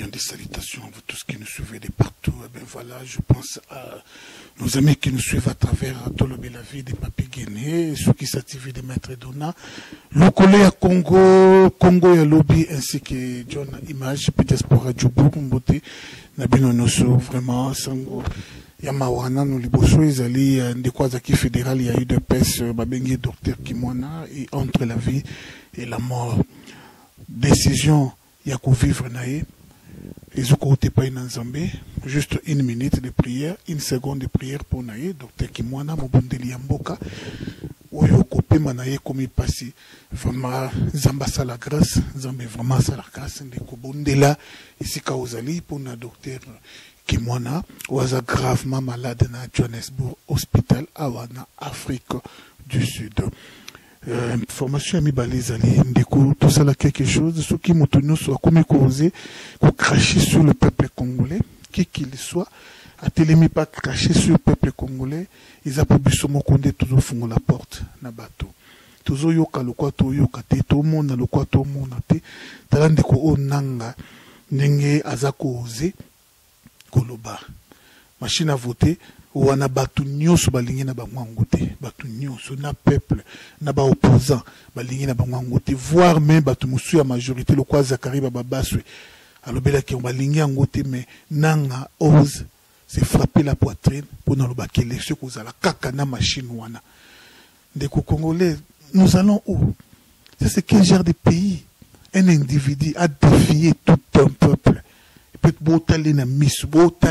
des salutations à vous tous qui nous suivez de partout. Et bien voilà, je pense à nos amis qui nous suivent à travers Tolobe la vie des Papi Guéné, ceux qui s'activent des Maîtres Dona, le collègue à Congo, Congo et Lobby, ainsi que John Image, Diaspora Djoubou, Kumbote, Nabino Noso, vraiment, Sango, Yamawana, nous liboso, ils allaient des Kwazaki fédéral, il y a eu de peste, Babengi, docteur Kimwana, et entre la vie et la mort. Décision, il y a qu'au vivre naïe. Ils ont côté pas une Zambé, juste une minute de prière, une seconde de prière pour naïe, docteur Kimwana, Mobundeli Yamboka, Oyo Kopé Manaye comme il passe, vraiment, Zamba sa la grâce, Zambé vraiment sa la grâce, de Kobundela, ici Kaozali, pour na docteur Kimwana, Oaza gravement malade na Johannesburg Hospital, Awana, Afrique du Sud. Information à mi balizali, tout ça là quelque chose, ceux qui m'ont tenu soit comme causé, pour cracher sur le peuple congolais, qui qu'il soit, à télémi pas cracher sur le peuple congolais, ils ont pu souvent condé toujours font la porte, na bateau. Toujours yoka le quoi to yoka te, tout le monde le quoi tout le monde te, talande ko onanga, nenge azako osé, koloba. Machine à voter, wana batu nyonso balingi na bangwango te, batu nyonso na peuple na ba opposant balingi na bangwango te, voire même batu musu ya majorité le kwa Zakari babaswe alobela ki balingi yango te, mais nanga ose se frapper la poitrine pour na lobaki élection kozala kaka na machine wana. Ndeko congolais, nous allons où? Ça c'est quel genre de pays? Un individu a défié tout un peuple. Peut-être botale na misu.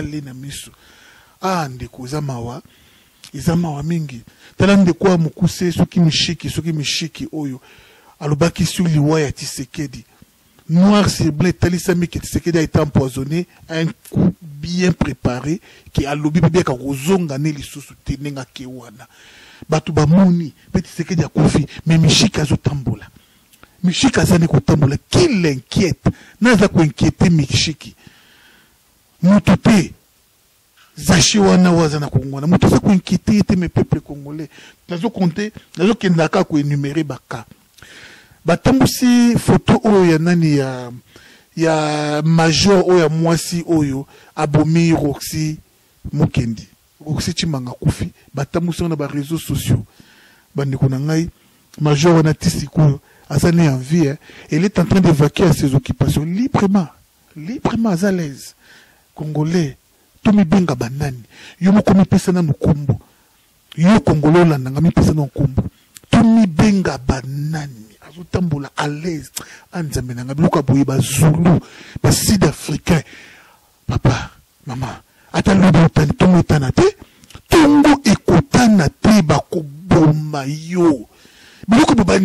Ah, ndeko zamawa, izamawa mingi. Tala ndeko wa mukuse, soki mishiki oyo. Alobaki sur liwa ya Tshisekedi. Noir sur bleu, talisami que Tshisekedi a été empoisonné, un coup bien préparé, qui a lobi bien ka rozonga ne lisusu tenenga kewana. Batu ba moni, petit Tshisekedi a kofi, mais mishika zo tambola. Mishika zane ko tambola, qui l'inquiète? Naza ko inquiéter mishiki. Mutupe. Zachiwana wazana kongona muto sa ko inquiéter mes peuples congolais nazo compter nazo kendaka ko énumérer baka batambusi photo oyo ya nani ya major oyo ya mwasi oyo abomi Roxy Mukendi Roxy Chimanga kufi batambusi na ba réseaux sociaux bandeko na ngai major wana tisiko azane en vie elle est en train d'évacuer à ses occupations librement à l'aise congolais. Tomi benga banani yo moko mipesa na nukumbu yo kongolo la nanga mipesa na nukumbu tomi benga banani azotambola à l'aise anzambe nanga biluka boye ba Zulu ba sud africain papa mama ata lobo utani tongo etana te tongo ekotana te bakoboma yo biluka ba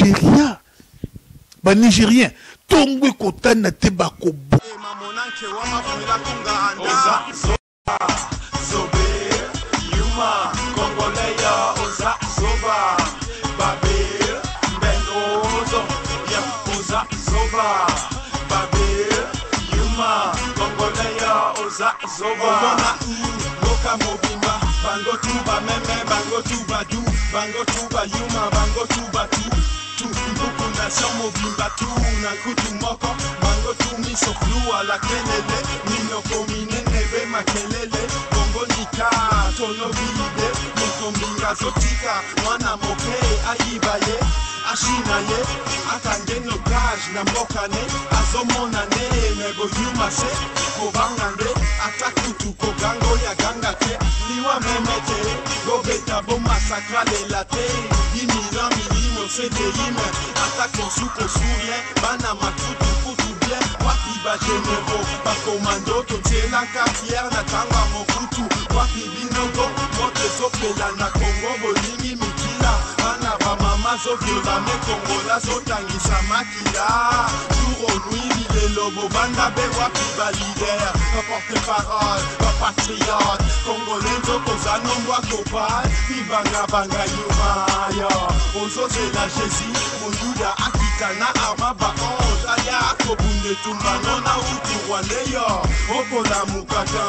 Nigérien tongo ekotana te bakoboma Mobimba tu na kutu moko bango tu miso flua la kelele nino komine neve makelele bongo nika tono vide nikombinga zotika mwana moke aibaye ashinaye atange no crash na mbokane azomona ne mego yumase kobangande atakutu kogango ya ganga te liwa memete gobeta bo masakra de la te imira milimo CDIM attaque en sous-consourien bana makutu kutu bien wapi ba généraux ba commando totie la carrière na tanga mokutu wapi binongo mote zopela na Congo bolingi mikila bana ba mama zoviola me Congola zotangisa makila jour au nuit bilelo bobanda be wapi ba leader ba porte-parole ba patriote congolais zokoza nombwa kopal bibanga banga yuma yo ozoze la Jésus Monduda akita na arma ba onze aya akobunde tumbano na uti wane yo okola mukata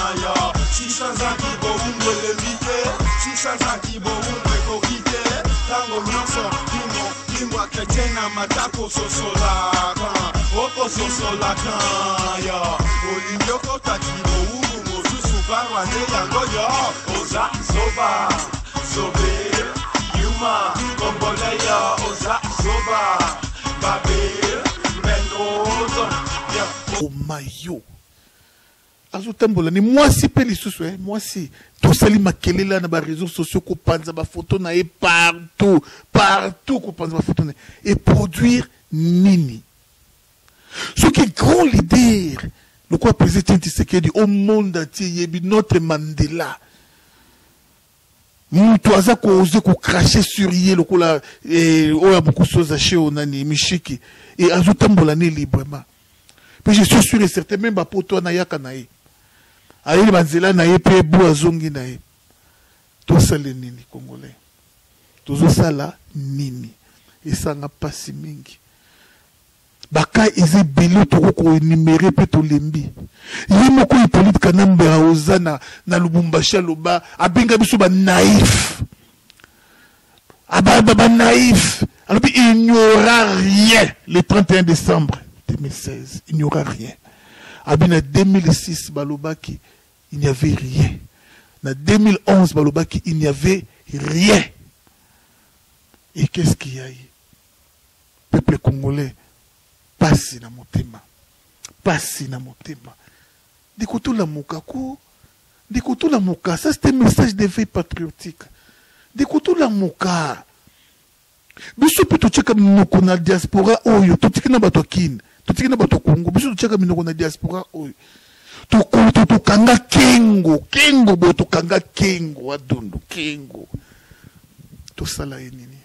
yo 600 ans qui bo umwe levite 600 ans qui bo umwe kokite tango nyonso kimwa kretena matako sosolaka oko sosolaka yo olinyoko takimo uru mosusu barwane yango yo oza soba sobe yuma kombole yo oza soba babe mengozo yo mayo azotambola ni mwasi pe lisusu mwasi tosali makelela na ba réseaux sociaux ko panza ba photo na partout ko panza ba photo na et produire nini ce qui est grand leader le quoi président Tshisekedi au monde entier yebi notre Mandela mutu aza ko oser ko cracher sur ye lokola oya beaucoup chose chez onani mishiki et azotambola ni librement mais je suis sûr et certain même ba poto na yaka na ye aïe banzela na ye pe bo azongi na ye to sala nini congolais tozo sala nini esanga pasi mingi baka eze belo to ko numérer pe to lembi ye moko Hippolyte Kanamba ozana na Lubumbashi loba abenga biso ba naïf ba naïf alors il n'y aura rien le 31 décembre 2016 il n'y aura rien abina 2006 balobaki il n'y avait rien. En 2011, balobaki, il n'y avait rien. Et qu'est-ce qu'il y a eu? Peuple congolais, passe na motema. Passe na motema. Dikoto la mokako. Dikoto la moka. Ça, c'est un message de veille patriotique. Dikoto la moka. Biso pe to tcheka minoko na diaspora oyo. To tcheka na bato kin. To tcheka na bato Congo. Biso to tcheka minoko na diaspora oyo. To kanga kengo bo to kanga kengo adondo kengo to sala enini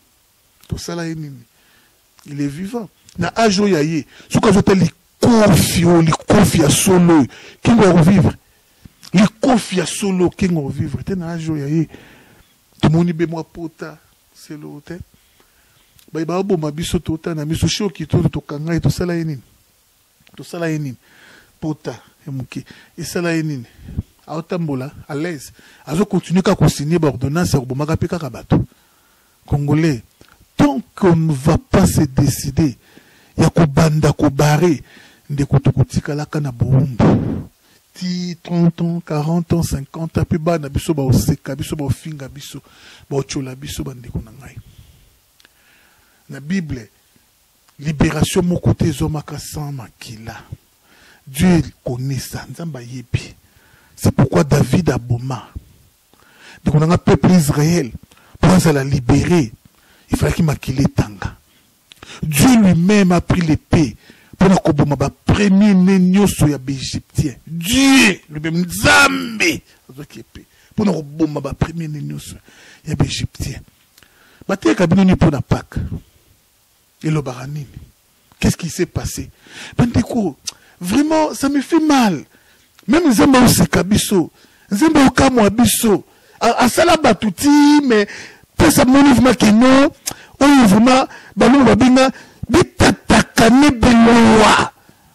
il est vivant na ajo yaye soka zota li kofi ya solo kengo ya revivre li kofi ya solo kengo revivre te na ajo yaye to moni be moi pota c'est l'autre ba bomba biso to ta na miso shoki to kanga to sala enini pota et ça là est aotambola à l'aise azo continuer qu'à consigner l'ordonnance au bomaka peka kabato congolais tant qu'on ne va pas se décider ya ko banda ko barrer ndeko tokotika la kana bombo 10 30 ans 40 ans 50 ans puis ba na biso ba oseka biso ba ofinga biso ba ochola biso bandeko na ngai na Bible libération mon côté zomaka sans makila. Dieu connaît ça. C'est pourquoi David a boma. Donc on a un peuple Israël. Pour la libérer, il fallait qu'il maquille tanga. Dieu lui-même a pris l'épée. Pour la koboma ba premier nenyo soya égyptien. Dieu lui-même Zambé. Pour la koboma ba premier nenyo soya égyptien. Baté kabinoni pour la Pâque. Et le baranini. Qu'est-ce qui s'est passé? Bandeko. Vraiment, ça me fait mal. Même Nzamba Oseka biso, Nzamba Okamo biso, à Sala Batuti, mais pas ça mon mouvement qui non, on vraiment, balon babina, bitatakane beloa.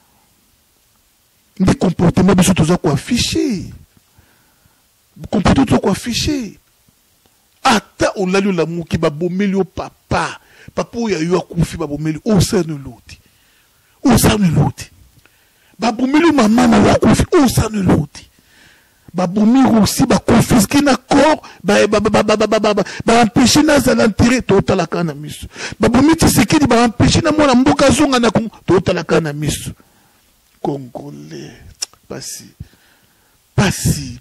Des comportements biso toza ko affiché. Comportements toza ko affiché. Ata olali la muki babomeli o papa. Papa oya yo akufi babomeli o sanu loti. O sanu loti. Babomeli maman na wakufi o sanu loti. Babomeli aussi ba confisquer na corps ba empêcher na l'enterrer total la kana miso. Babomeli Tshisekedi ba empêcher na mwana mboka zonga na total la kana miso. Congolais pasi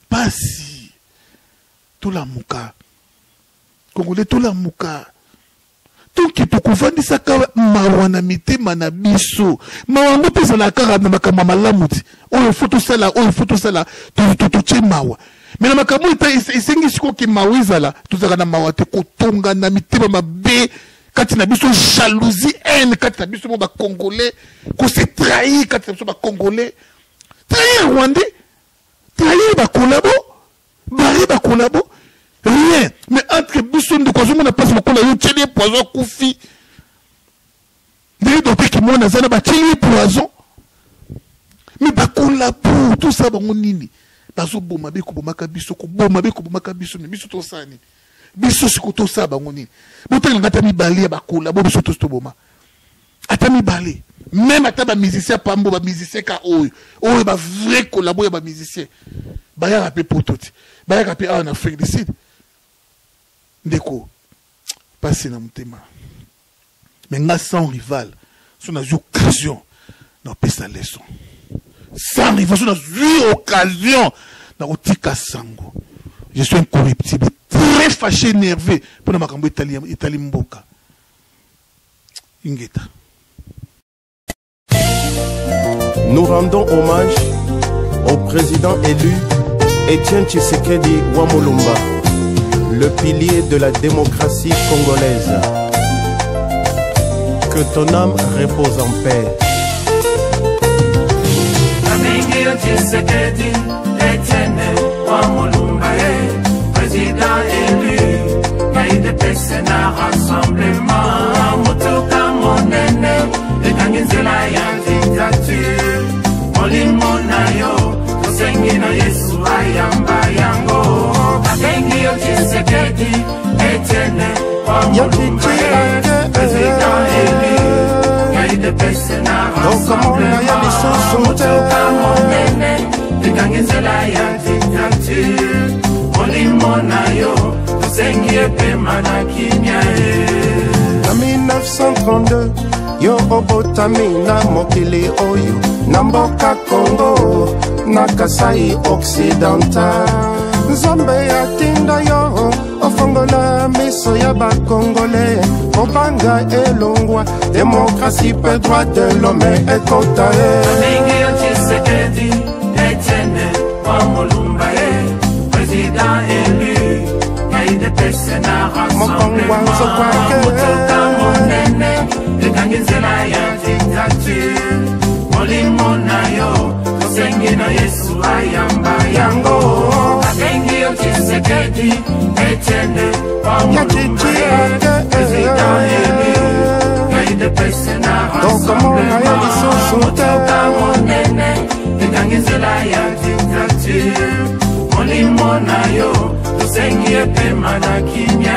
tout la muka. Congolais tout la muka. Donc il faut qu'on fasse ça comme mawana mité manabiso. Mawana pesa la kara na makama malamuti. On photo ça là, tout tche mawa. Mais na makamo ita isengi siko ki mawiza la, tout ça na mawa te kotonga na mité ma be kati na biso jalousie haine kati na biso ba congolais ko se trahi kati na biso ba congolais. Trahi rwandais. Trahi ba kolabo. Bari ba kolabo. Rien. Mais entre Bisson de Kwazou, on a pas ce qu'on a eu, tchélier poison, koufi. D'ailleurs, d'autres qui m'ont dit, bah, tchélier poison. Mais bah, collabo, tout ça, bah, on nini. Bazo bomabé, kobomaka biso, kobomabé, kobomaka biso, mais biso, tout ça, ni. biso sikoto sa bango nini botanga ngata mibali ya bakula bo biso to boma ata mibali même ata ba musicien pambo ba musicien ka oyo ba vrai collabo ya ba musicien ba ya rapé pototi ba ya rapé en Afrique du Sud ndeko passer na mutema mais nga sans rival son a eu occasion dans pesa leçon sans rival son a eu occasion dans otika sango je suis incorruptible très fâché énervé pour makambo Italie mboka ingeta. Nous rendons hommage au président élu Étienne Tshisekedi Wamolumba, le pilier de la démocratie congolaise. Que ton âme repose en paix. Tshisekedi Étienne Wamolumba, président élu, UDPS na rassemblement, Motoka monene, ekangenzela ya dictature, molimo na yo, tosengi na Yesu ayamba yango, abengi yo Tshisekedi Étienne Wamolumba, président élu, UDPS na rassemblement, Motoka monene, ekangenzela ya dictature, molimo na yo, tosengi epema na kimia En 1932, yo obotami na mokili oyo, na mboka Congo, na Kasai Occidental. Nzambe yatinda yo, ofongola miso ya bakongole, kobanga elongwa, démocratie pe droit de l'homme ekota Mingi yo Tshisekedi, Étienne Wamolumba, président élu, UDPS na rassemblement, Motoka monene, ekangenzela ya dictature, molimo na yo, tosengi na Yesu ayamba yango, abengi yo Tshisekedi Étienne Wamolumba, président élu, UDPS na rassemblement, Motoka monene, ekangenzela ya dictature, molimo na yo, tosengi epema na kimia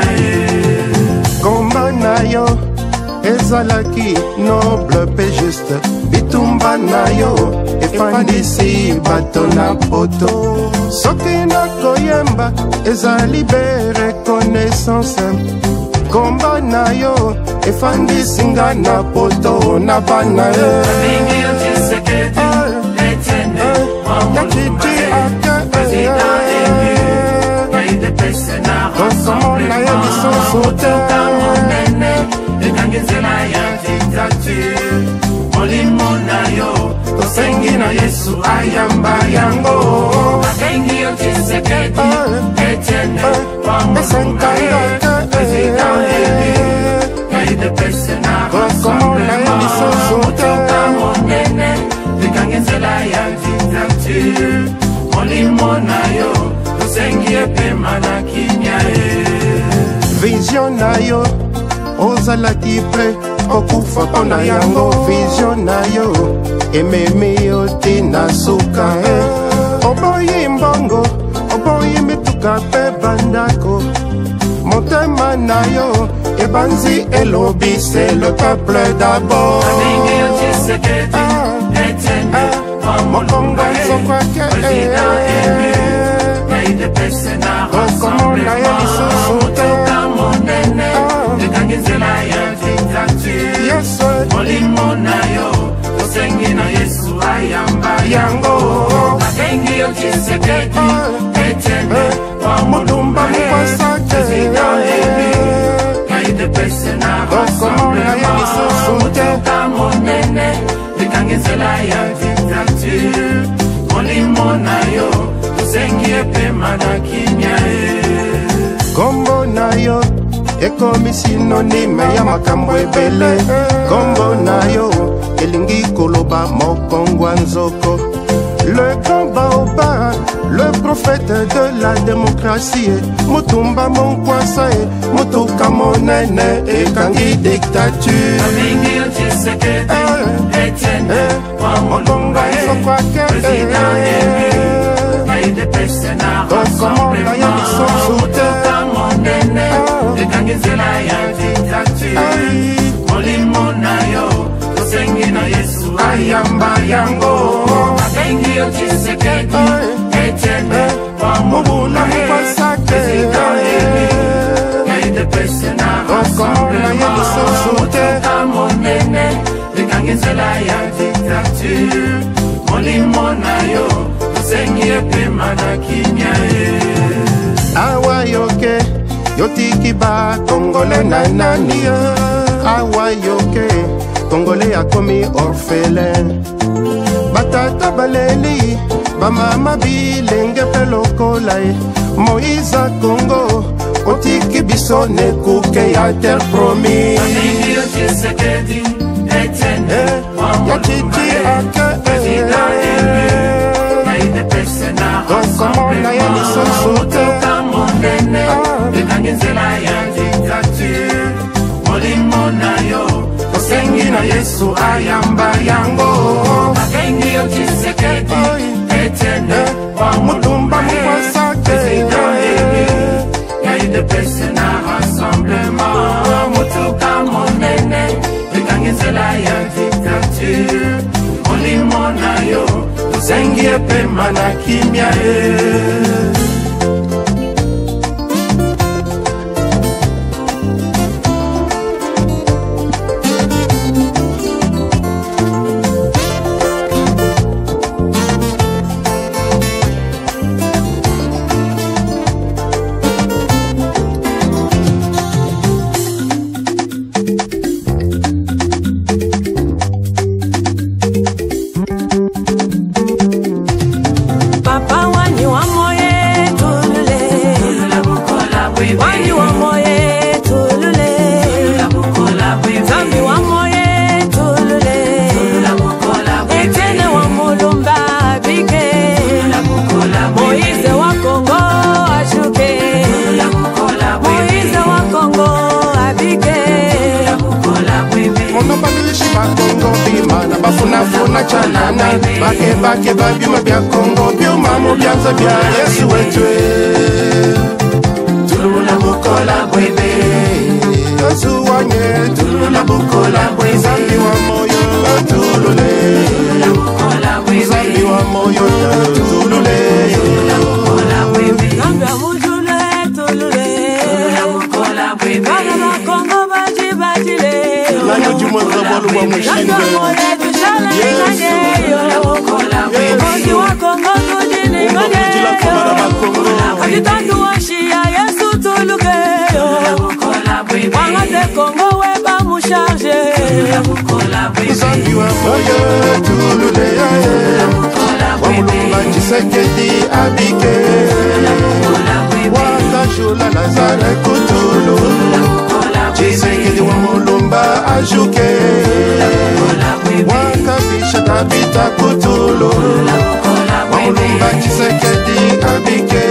Komba na yo, ezalaki noble pe juste, bitumba na yo, efandisi bato na poto. Soki na koyemba, ezali be reconnaissance. Komba na yo, efandisi nga na poto na bana Mingi yo Tshisekedi, Étienne Wamolumba, président élu, UDPS na rassemblement, Motoka monene, ekangenzela ya dictature, molimo na yo, tosengi na Yesu ayamba yango, abengi yo Tshisekedi Étienne Wamolumba, président élu, UDPS na rassemblement, Motoka monene, ekangenzela ya dictature, molimo na yo, tosengi epema na kimia Vision na yo, ozalaki pre, okufa pona yango. Vision na yo, ememi yo tina suka Oboyi mbongo, oboyi mituka pe bandako. Motema na yo, ebanzi elobi, c'est le peuple d'abord. Mingi yo Tshisekedi, Étienne Wamolumba, président élu, UDPS na rassemblement, Motoka monene, ekangenzela ya dictature, molimo na yo, tosengi na Yesu ayamba yango, abengi yo Tshisekedi Étienne Wamolumba, président élu, UDPS na rassemblement, Motoka monene, ekangenzela ya dictature, molimo na yo, tosengi epema na kimia Kombo na yo, ekomi synonyme ya makambo ebele. Kombo na yo, elingi koloba mokongwa nzoko. Le grand baobab, le prophète de la démocratie, Mutumba Monkwasa, Motoka monene, ekangi dictature. Mingi yo Tshisekedi, Étienne Wamolumba, président élu, UDPS na rassemblement, Motoka monene, Lekangenzela ya dictature Molimo na yo Tosengi na Yesu ayamba yango Abengi yo Tshisekedi Etienne Wamobuna President Emi Yaide pese na rassemblement Motoka monene Lekangenzela ya dictature Molimo na yo Tosengi epema na kimya Awa yoke Yotiki ba Kongole na nani Awa yoke Kongole ya komi orphelin Batata baleli Bamama bilenge pelokolae Moïse Congo Otiki biso ne kuke ya terre promis Abengi yo Tshisekedi Etienne Yatiti ake President Emi Yaide pese na rassemblement Motoka monene Lekangenzela ya dictature Molimo na yo Tosengi na Yesu ayamba yango Abengi yo Tshisekedi Etienne Mutumba mukwasake President Emi Yaide pese na rassemblement Motoka monene Lekangenzela ya dictature Molimo na yo Tosengi epema na kimya Bake babima bya Kongo byomamo byanza bya Yesu wetwe Tulula bukola bwebe Yesu wanye Tulula bukola bwebe Zambi wa moyo tulule Tulula bukola bwebe Zambi wa moyo tulule Tulula bukola bwebe Zambi wa mujule tulule Tulula bukola bwebe Bana ba Kongo baji bajile Nani ujumwe zabolu wa mushinde Yesu Mozi wa Kongo tujini ngane Akitandu wa shia Yesu tuluke Wangate Kongo weba musharge Zambi wa moyo tulule Wamulumba Tshisekedi abike Wakashula Lazare kutulu Tshisekedi wamulumba ajuke Wakabisha tabita kutulu Wamulumba Tshisekedi abike